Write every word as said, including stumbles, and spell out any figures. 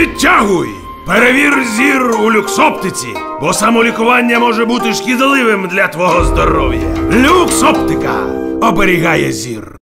Відтягуй! Перевір зір у люксоптиці, бо самолікування може бути шкідливим для твого здоров'я. Люксоптика оберігає зір.